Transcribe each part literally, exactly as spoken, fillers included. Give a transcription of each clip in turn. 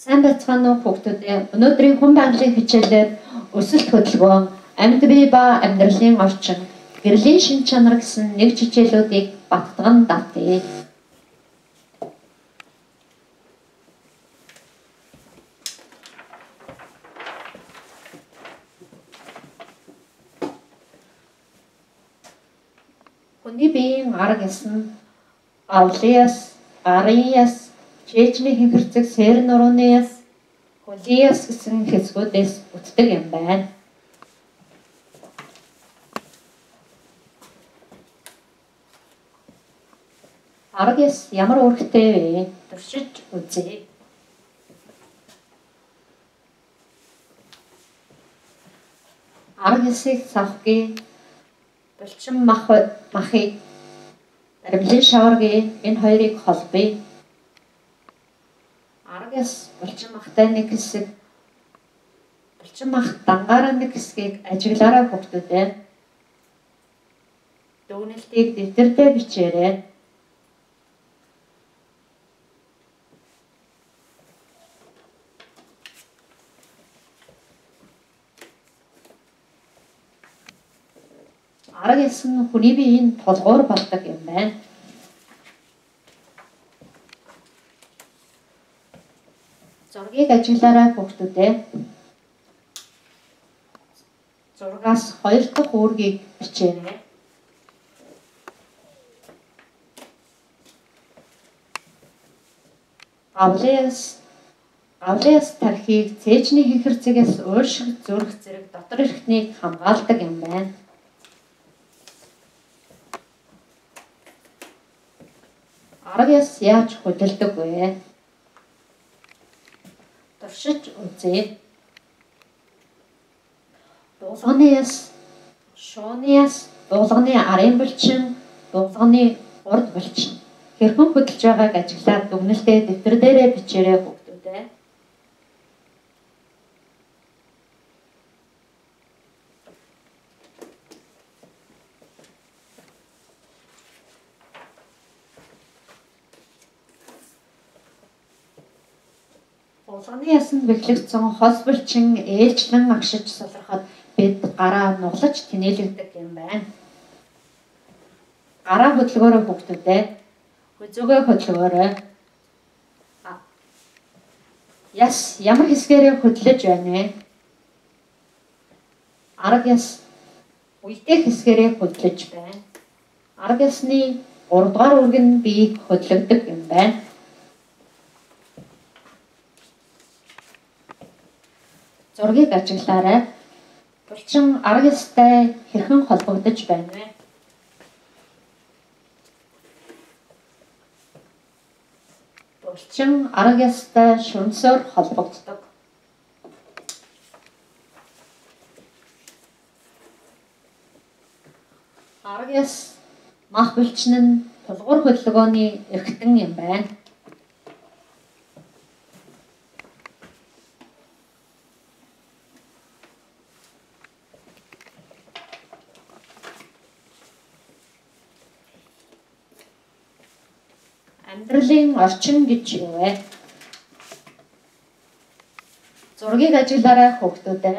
Сайн байцгаана уу хүүхдүүдээ. Өнөөдрийн хүн байгалийн хичээлээр өсөлт хөдөлгөөн, амьд бие ба амьдралын орчин, гэрлийн шин чанар гэсэн нэг хичээлүүдийг баттган давтъя. Хүний биеийн арга гэсэн авлиас, ариас, чэжний хинхэрцэг сэр нурууниас, холиас гэсэн хэсгүүдээс бүтдэг юм байна. Аргас ямар үүрэгтэй вэ? Туршиж үзье. Аргасыг савхгийн булчин мах махыг баримлын шаваргийн энэ хоёрыг холбоё. Аргас булчин махтай нэг хэсэг, булчин мах дангаараа нэг хэсгийг ажиглаараа хүүхдүүдээ. Дүгнэлтийг дэвтэрдээ бичээрэй. Аргас нь хүний биеийн тулгуур болдог юм байна. Зургийг ажиглаараа хүүхдүүдээ. Зургаас хоёр дахь үүргийг бичээрэй. Авлиас авлиас тархийг цээжний хинхэрцэгээс уушиг зүрх зэрэг дотор эрхтнийг хамгаалдаг юм байна. Аргас яаж хөдөлдөг вэ? Туршиж үзье. Дуулганыас, шууниас, дуулганы арын булчин, дуулганы урд булчин хэрхэн хөдөлж байгааг ажиглаад дүгнэлтээ дэвтэр дээрээ бичээрэй хүүхдүүдээ. Дуулганы ясанд бэхлэгдсэн хос булчин ээлжлэн агшиж сулрахад бид гараа нуглаж тэнээлэгдэг юм байна. Гараа хөдөлгөөрөө хүүхдүүдээ. Хүзүүгээ хөдөлгөөрэй. Яс ямар хэсгээрээ хөдлөж байна вэ? Аргас үедээ хэсгээрээ хөдлөж байна. Аргасны гурав дахь үүрэг нь биеийг хөдлөгдөг юм байна. Зургийг ажиглаарай. Булчин аргастай хэрхэн холбогдож байна вэ? Булчин аргастай шүнсээр холбогддог. Аргас мах булчин нь тулгуур хөдөлгөөний эрхтэн юм байна. Амьдралын орчин гэж юу вэ? Зургийг ажиглаарай хүүхдүүдээ.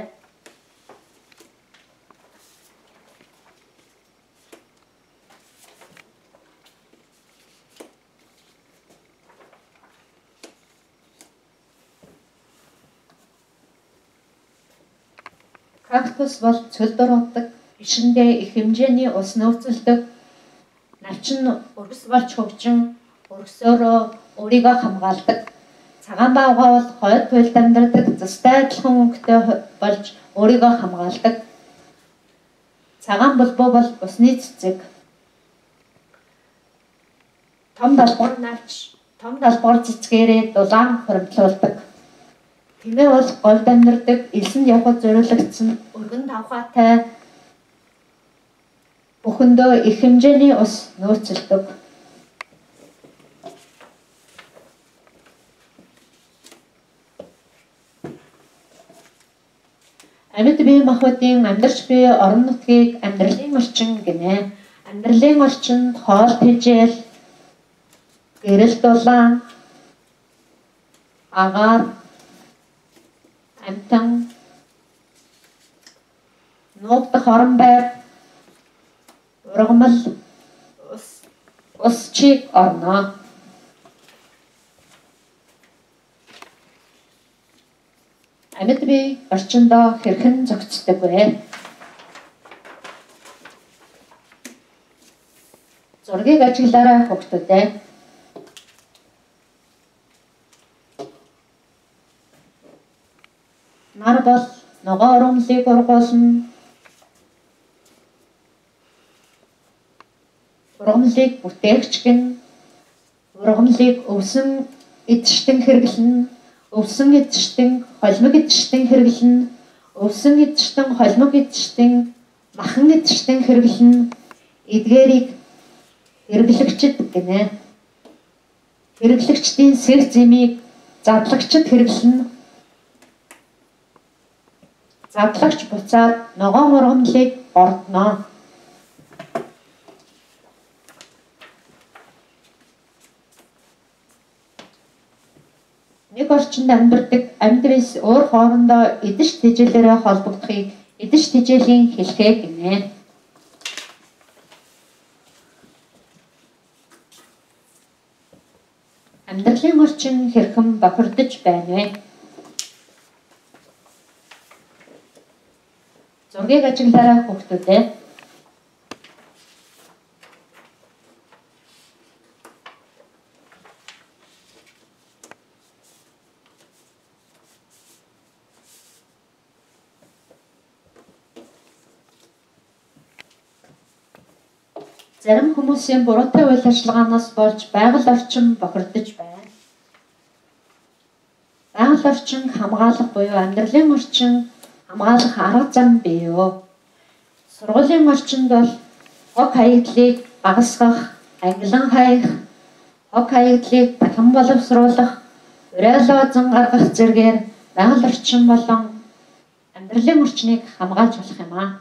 Кактус бол цөл дуруудаг, ишиндээ их хэмжээний ус нөөцөлдөг, навчин өргөс болж хөгжин өргөсөөрөө өөрийгөө хамгаалдаг. Цагаан баавгай бол хойд туйлд амьдардаг, цастай адилхан өнгөтэй болж өөрийгөө хамгаалдаг. Цагаан булбуу бол усны цэцэг. Том далбар навч, том далбар цэцгээрээ дулаан хуримтлуулдаг. Тэмээ бол голд амьдардаг, элсэнд явхад зориулагдсан өргөн тавхаатай бүхэндөө их хэмжээний ус нөөцөлдөг. Амьд бие махбодын амьдарч буй орон нутгийг амьдралын орчин гинэ. Амьдралын орчинд хоол тэжээл, гэрэл дулаан, агаар, амтан, нуугдах орон байр, ургамал, ус, ус чиг орно. Амьд бие орчиндоо хэрхэн зохицдог вэ? Зургийг ажиглаарай хүүхдүүдээ. Нар бол ногоо ургамлыг ургуулна. Ургамлыг бүтээгч гэн ургамлыг өвсөн эдштэн хэрэглэнэ. Өвсөн эдштэн холимог эдштэн хэрэглэнэ. Өвсөн эдштэн холимог эдштэн махан эдштэн хэрэглэнэ. Эдгээрийг хэрэглэгчд гинэ. Хэрэглэгчдийн сэр зэмийг задлагчд хэрэглэнэ. Задлагч буцаад ногоон ургамлыг ордно. Нэг орчинд амьдардаг амьд биес өөр хоорондоо эдэж тэжээлээрээ холбогдохыг эдэж тэжээлийн хэлхээ гинэ. Амьдралын орчин хэрхэн бохирдож байна вэ? Зургийг ажиглаарай хүүхдүүдээ. Зарим хүмүүсийн буруутай үйл ажиллагаанаас болж байгаль орчин бохирдож байна. Байгаль орчин хамгаалах буюу амьдралын орчин хамгаалах арга зам бий юу? Сургуулийн орчинд бол хог хаягдлыг багасгах, ангилан хаях, хог хаягдлыг дахин боловсруулах, уриалаа зан гаргах зэргээр байгаль орчин болон амьдралын орчныг хамгаалж болох юм аа.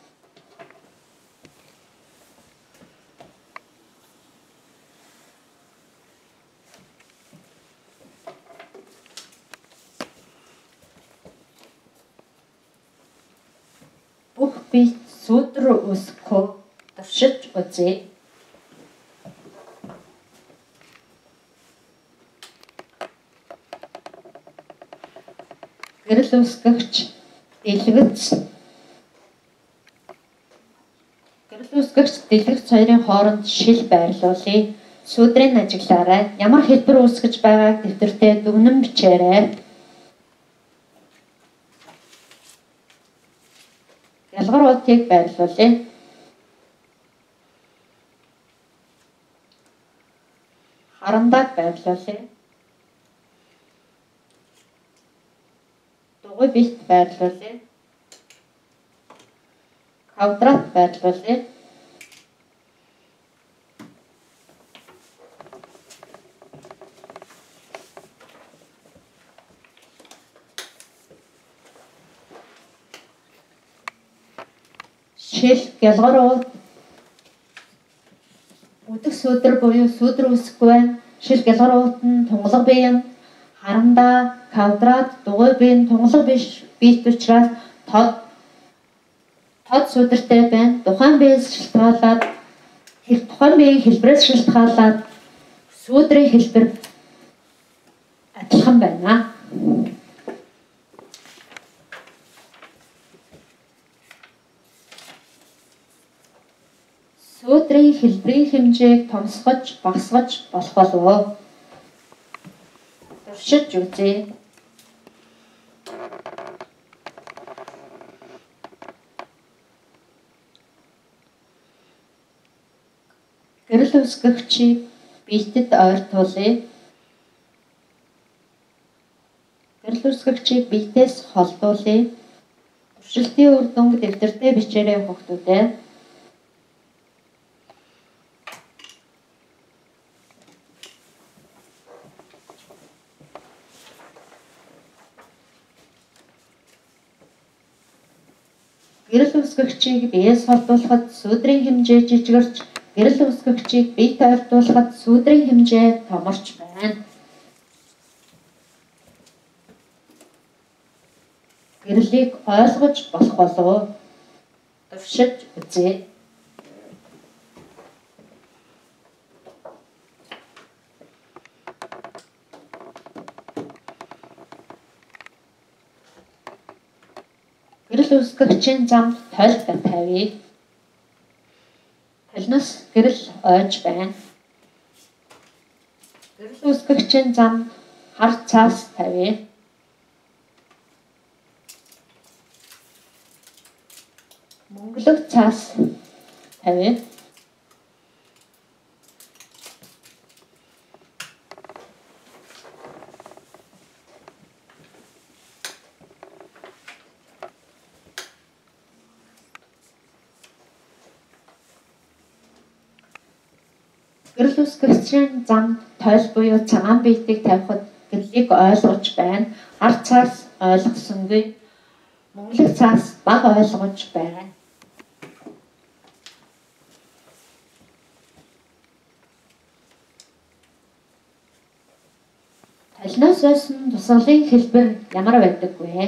Бүх бие сүудэр үсэхгүй туршиж үзье. Гэрэл үсгэгч, дэлгэц. Гэрэл үсгэгч, дэлгэц хоёрын хооронд шил байрлуулъя. Сүудрийг ажиглаарай. Ямар хэлбэр үүсгэж байгааг дэвтэртээ дүгнэн бичээрэй. Ялгаруудыг байрлуулъя. Харандааг байрлуулъя. Дугуй бэлт байрлуулъя. Квадрат байрлуулъя. Шил, гялгарууд үдэх сүудэр буюу сүудэр үсэхгүй байна. Шил, гялгарууд нь тунгалаг бие юм. Харандаа, квадрат, дугуй бие нь тунгалаг биш биет учраас тод тод сүудэртэй байна. Тухайн биеэс шалтгаалаад тухайн биеийн хэлбэрээс шалтгаалаад сүудрийн хэлбэр адилхан байна. Сүудрийн хэлбэрийн хэмжээг томсгож, багасгаж болох болов. Туршиж үзье. Гэрэл үсгэгчийг биетэд ойртуулъя. Гэрэл үсгэгчийг биетээс холдуулъя. Туршилтын үр дүнг дэвтэртээ бичээрэй хүүхдүүдээ. Гэрэл үсгэгчийг биеэс холдуулахад сүудрийн хэмжээ жижигэрч, гэрэл үсгэгчийг биетэй ойртуулахад сүудрийн хэмжээ томорч байна. гэрлийг ойлгож болох болов. Туршиж үзье. Гэрэл үүсгэгчийн замд тойл тавья. Толноос гэрэл ойж байна. Гэрэл үүсгэгчийн замд хар цаас тавья. Мөнгөлөг цаас тавья. Гэрэл үүсгэгчийн замд тойл буюу цагаан биетийг тавихад гэрлийг ойлгож байна. Хар цаас ойлгосонгүй. Мөнгөлөг цаас бага ойлгож байна. Толноос ойсон тусгалын хэлбэр ямар байдаг вэ?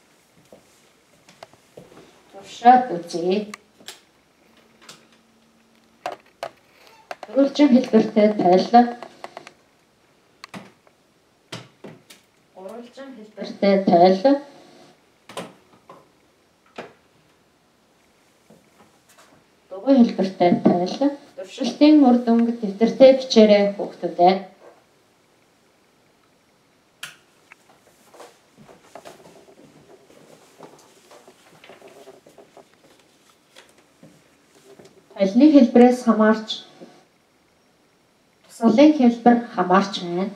Туршаад үзье. Уралжин хэлбэртэй тойл. Уралжин хэлбэртэй тойл. Дугуй хэлбэртэй тойл. Туршилтын үр дүнг дэвтэртэй бичээрэй хүүхдүүдээ. Тойлны хэлбэрээс хамаарч тусгалын хэлбэр хамаарч байна.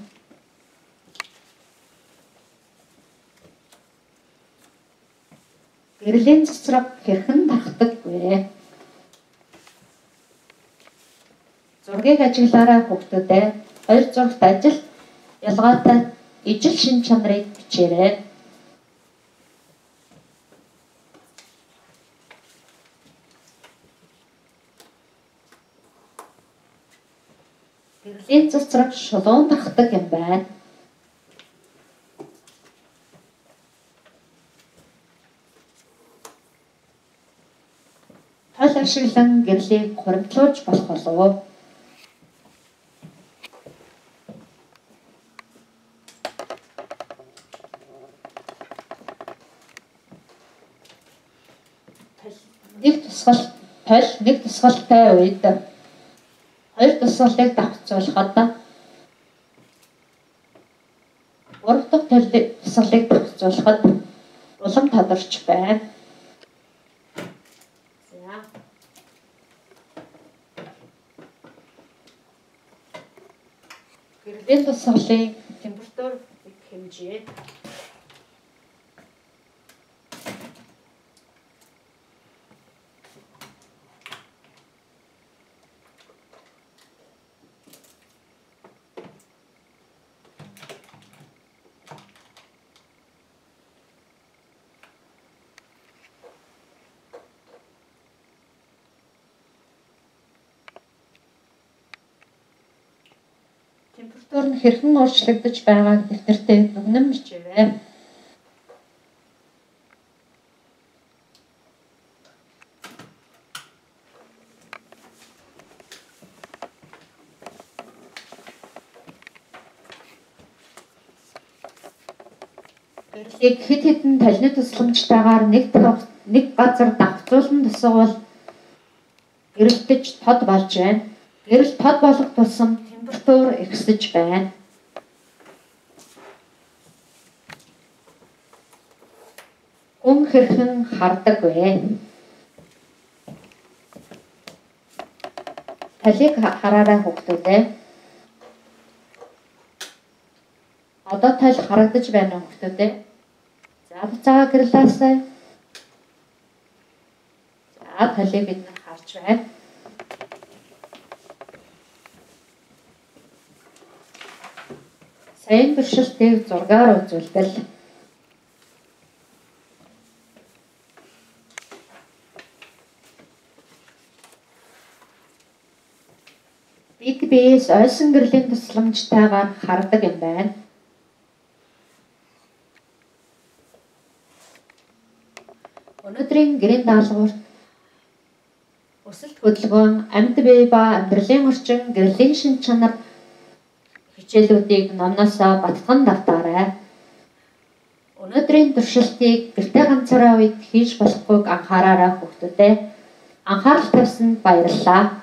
Гэрлийн цэцрэг хэрхэн тархдаг вэ? Зургийг ажиглаарай хүүхдүүдээ. Хоёр зурагт ажил ялгаатай ижил шин чанарыг бичээрэй. Гэрлийн цэцрэг шулуун тархдаг юм байна. Тойл ашиглан гэрлийг хуримтлуулж болох болов. Нэг тусгал тойл нэг тусгалтай үед хоёр тусгалыг давхцуулахад гурав дахь тойлын тусгалыг давхцуулахад улам тодорч байна. За. Гэрлийн тусгалын температур хэмжээ. Температур нь хэрхэн өөрчлөгдөж байгааг дэвтэртээ дүгнэн бичээрэй. Гэрлийг хэд хэдэн толны тусламжтайгаар нэг нэг газар давхцуулан тусгавал гэрэлтэж тод болж байна. Гэрэл тод болох тусам температур ихсэж байна. Хүн хэрхэн хардаг вэ? Талийг хараарай хүүхдүүдээ. Одоо тал харагдаж байна уу хүүхдүүдээ? За буцаага гэрлээсэй. За талийг бид нар харж байна. Сайн туршилтыг зургаар үзүүлбэл бид биес ойсон гэрлийн тусламжтайгаар хардаг юм байна. Өнөөдрийн гэрийн даалгавар өсөлт хөдөлгөөн, амьд бие ба амьдралын орчин, гэрлийн шин чанар хичээлүүдийг номноос баттган давтаарай. Өнөөдрийн туршилтыг гэртээ ганцаараа үед хийж болохгүйг анхаараарай хүүхдүүдээ. Анхаарал тавьсанд баярлалаа.